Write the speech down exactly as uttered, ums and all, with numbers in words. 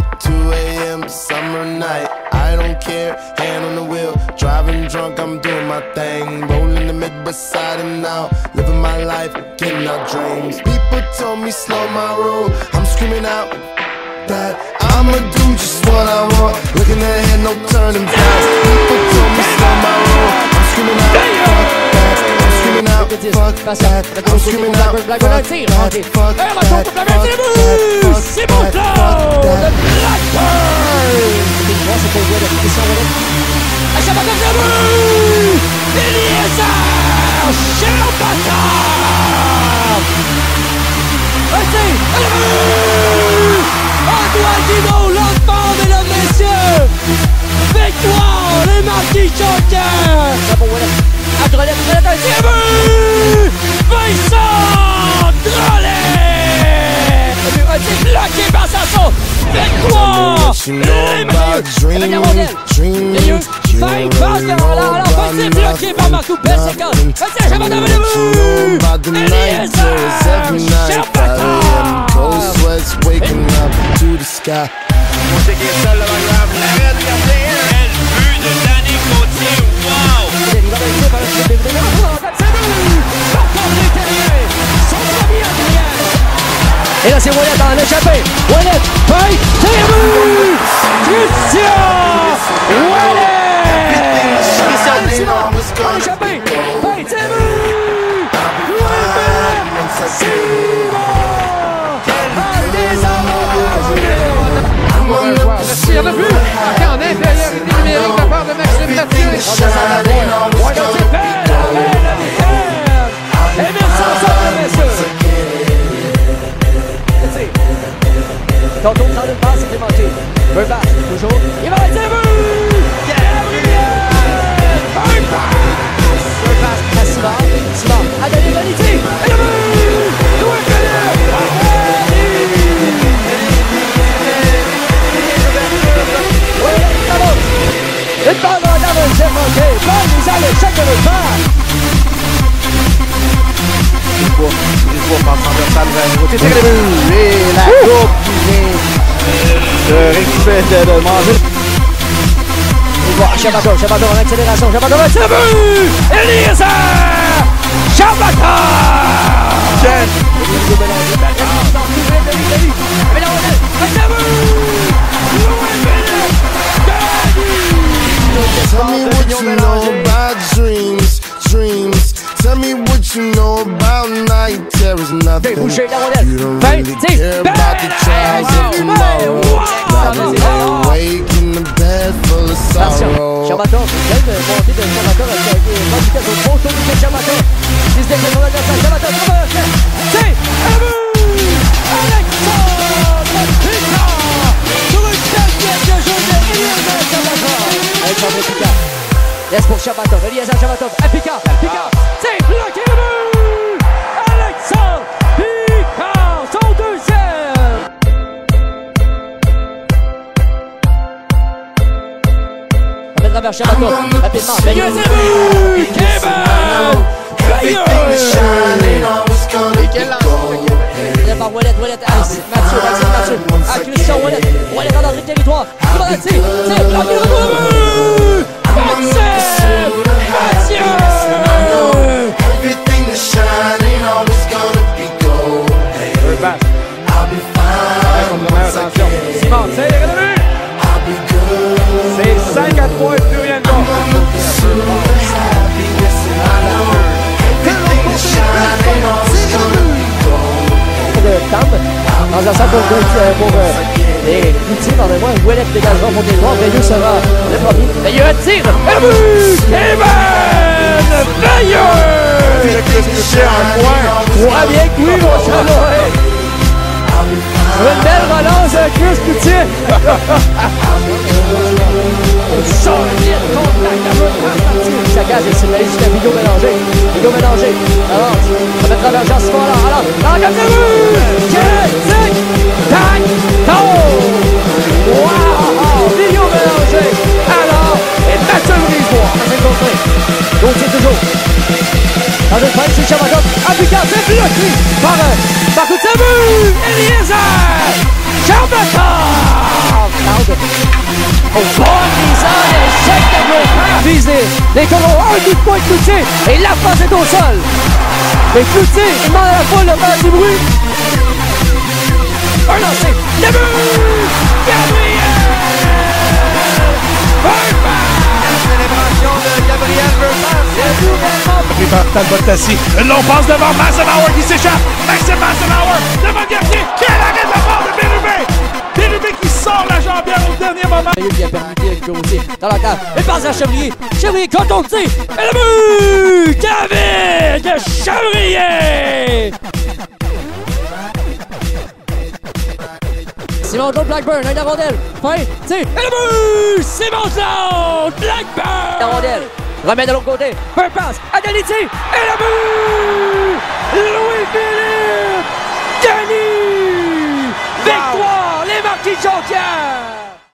two A M summer night. I don't care, hand on the wheel. Driving drunk, I'm doing my thing. Rolling the mid beside him now. Living my life, getting our dreams. People told me slow my roll. I'm screaming out that I'ma do just what I want. Looking ahead, no turning back. People told me slow my roll. I'm screaming out fuck that. I'm screaming out fuck that. I'm screaming out fuck that. Fuck that. Fuck that. Fuck that. C'est bon là, le Blackburn. C'est pour Willet, ils sont Willet. À Shabbatov, c'est bon. Eliezer Shabbatov. Allez, allez. Antoine Guinaud, l'enfant, mesdames, messieurs. Victoire, les Marquis Chocas. C'est pour Willet. À Drolet, Drolet, c'est bon. Vincent Drolet. Un petit bloqué par Sanson. Victoire! Les Marquis! Milieu! Cinq passes de Roland. Alors, petit bloqué par Marco. Belle séquence. Vas-y, Shabbatov, venez-vous! Eliezer Shabbatov! On sait qu'il est seul, le Magrave. L'arrête, regardez! Quel but de Danny Gauthier! Wow! Et là c'est Wallet dans l'échappée. Wallet, paye, c'est but! Christian Wallet! Christian Simon, dans l'échappée, paye, c'est but! Louis-Philippe Simon! Il y en a plus! Marqué en infériorité numérique de la part de Maxime Mathieu. Et mille cinq cents, messieurs! Tantôt, dans le passe, c'est Clémenté. Burbass, toujours. Il va être but! Gabriel! Burbass! Burbass à Simard. Simard à Daniel Vanity. Et le but! Louis-Philippe! Oui, ça va! Une balle dans la deuxième montée. Balle mise à l'échec de l'autre part. Une fois, une fois, passe transversale vers le côté. C'est le but! Et la coupe qui vient de récupérer, de manger. On voit Shabbatov, Shabbatov en accélération. Shabbatov, c'est le but! Eliezer Shabbatov! Jen! Tell me what you know about dreams, dreams. Tell me what you know about night terrors, nothing. You don't really care about the trials of tomorrow. Rather lay awake in the bed full of sorrow. Shabbatov, quelle montée de Shabbatov a été modifiée sur le bon tour de Shabbatov. dix décembre sur l'adversaire, Shabbatov, c'est un but! Alexandre Picard sur une quatrième de jeu de Eliezer Shabbatov. Alexandre Picard. Laisse pour Shabbatov, Eliezer Shabbatov, à Picard, Picard, c'est bloqué le but! Alexandre Picard, son deuxième! On mettra vers Shabbatov, rapidement, Veilleux, c'est but! Kevin! Veilleux! Et quel lance! Par Wallet, Wallet, à Mathieu, Maxime Mathieu, à Christian Wallet, Wallet dans le territoire, il va rester, c'est bloqué le but! Maxime Mathieu! Everything that's shining always gonna be gold. Burbass. I'll be fine once I get. Simon, c'est le but! I'll be good. C'est cinq à trois et plus rien de bon. Everything that's shining always gonna be gold. De Tam, dans un centre pour euh, les outils, pardonnez-moi, Wallet dégagera pour des droits, Veilleux sera le premier. Veilleux tire, un but! Kevin Veilleux! Ouais, bien que oui, mon chat, une belle relance de Chris Coutier! Solide contact à l'autre. Chacun, c'est Sylvain jusqu'à Vigo Mélanger. Vigo Mélanger. Alors, on va mettre à Jean Simon là. Alors, dans le but! Tic, tac, toe! Wow! Vigo Mélanger. Alors, et Mathieu Brisebois. Ça, c'est le contré. Gauthier toujours. Dans une fin, c'est Shabbatov. Appliquant, c'est bloqué par, par coup de but! Eliezer Shabbatov! Oh, bonne mise en échec de Blackburn. Vise les colons, un coup de poing de Cloutier et la passe est au sol. Et Cloutier demande à la foule de faire du bruit. Un lancer, le but! Gabriel! Burpass! La célébration de Gabriel Burpass. C'est nouvellement Pris par Talbot Tassi. Une longue passe devant Massenauer qui s'échappe. Maxime Massenauer devant Garnier. Quel arrêt de la part de Bérubé! Bérubé qui sort la jambière au dernier moment. qui a permis de aussi dans la cave. Et passe à Chevrier. Chevrier contre on tire. Et le but! David de Chevrier! Simon Claude Blackburn avec la rondelle. Fin, tire. Et le but! Simon Claude Blackburn! La rondelle. Remet de l'autre côté. Un passe. Adaliti. Et le but! Louis-Philippe Denis! Victoire! Les Marquis de Jonquière!